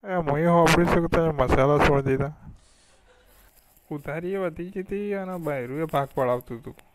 હું સાંભળી છું કે તમે મસાલા છોડી દીધા. ઉધારી એ વધી જતી અને બૈરું એ ભાગ પડાવતું હતું.